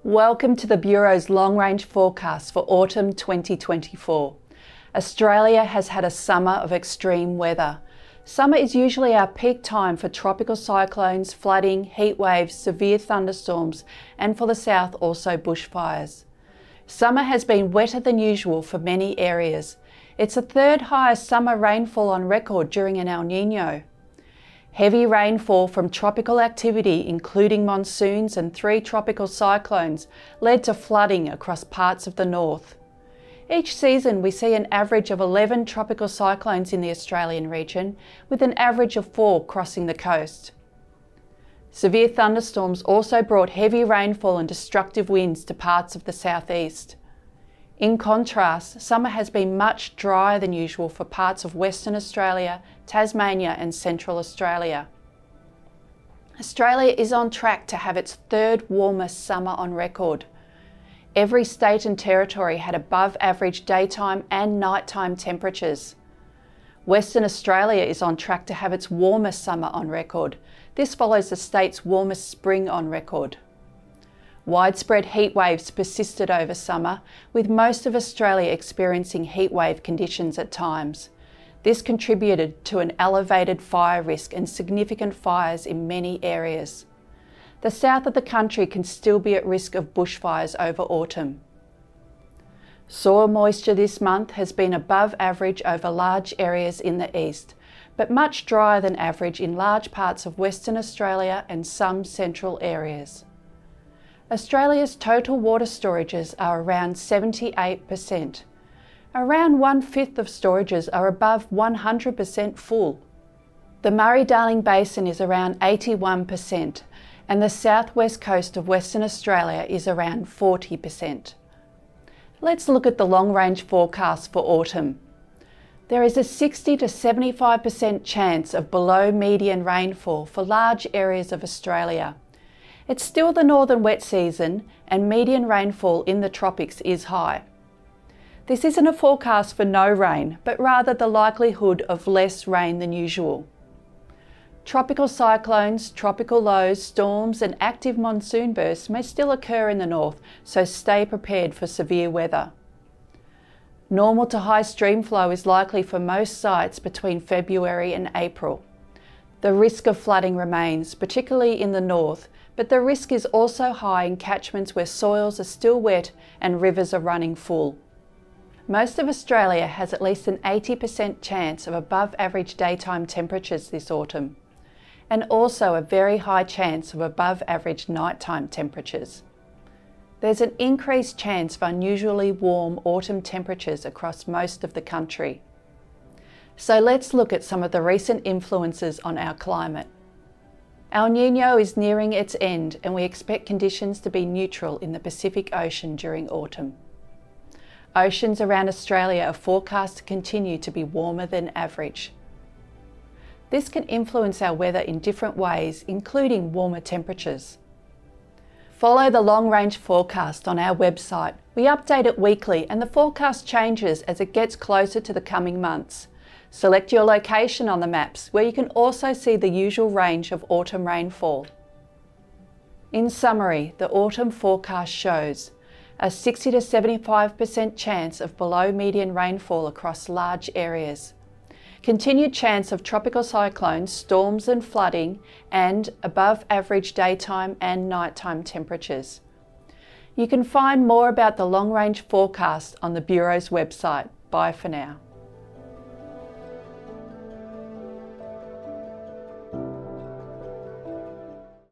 Welcome to the Bureau's long-range forecast for autumn 2024. Australia has had a summer of extreme weather. Summer is usually our peak time for tropical cyclones, flooding, heat waves, severe thunderstorms, and for the south also bushfires. Summer has been wetter than usual for many areas. It's the third highest summer rainfall on record during an El Niño. Heavy rainfall from tropical activity, including monsoons and 3 tropical cyclones, led to flooding across parts of the north. Each season we see an average of 11 tropical cyclones in the Australian region, with an average of 4 crossing the coast. Severe thunderstorms also brought heavy rainfall and destructive winds to parts of the southeast. In contrast, summer has been much drier than usual for parts of Western Australia, Tasmania and Central Australia. Australia is on track to have its third warmest summer on record. Every state and territory had above average daytime and nighttime temperatures. Western Australia is on track to have its warmest summer on record. This follows the state's warmest spring on record. Widespread heat waves persisted over summer, with most of Australia experiencing heatwave conditions at times. This contributed to an elevated fire risk and significant fires in many areas. The south of the country can still be at risk of bushfires over autumn. Soil moisture this month has been above average over large areas in the east, but much drier than average in large parts of Western Australia and some central areas. Australia's total water storages are around 78%. Around 1/5 of storages are above 100% full. The Murray-Darling Basin is around 81% and the southwest coast of Western Australia is around 40%. Let's look at the long-range forecast for autumn. There is a 60 to 75% chance of below median rainfall for large areas of Australia. It's still the northern wet season and median rainfall in the tropics is high. This isn't a forecast for no rain, but rather the likelihood of less rain than usual. Tropical cyclones, tropical lows, storms and active monsoon bursts may still occur in the north, so stay prepared for severe weather. Normal to high stream flow is likely for most sites between February and April. The risk of flooding remains, particularly in the north, but the risk is also high in catchments where soils are still wet and rivers are running full. Most of Australia has at least an 80% chance of above average daytime temperatures this autumn, and also a very high chance of above average nighttime temperatures. There's an increased chance of unusually warm autumn temperatures across most of the country. So let's look at some of the recent influences on our climate. El Niño is nearing its end and we expect conditions to be neutral in the Pacific Ocean during autumn. Oceans around Australia are forecast to continue to be warmer than average. This can influence our weather in different ways, including warmer temperatures. Follow the long-range forecast on our website. We update it weekly and the forecast changes as it gets closer to the coming months. Select your location on the maps, where you can also see the usual range of autumn rainfall. In summary, the autumn forecast shows a 60 to 75% chance of below median rainfall across large areas, continued chance of tropical cyclones, storms and flooding, and above average daytime and nighttime temperatures. You can find more about the long-range forecast on the Bureau's website. Bye for now.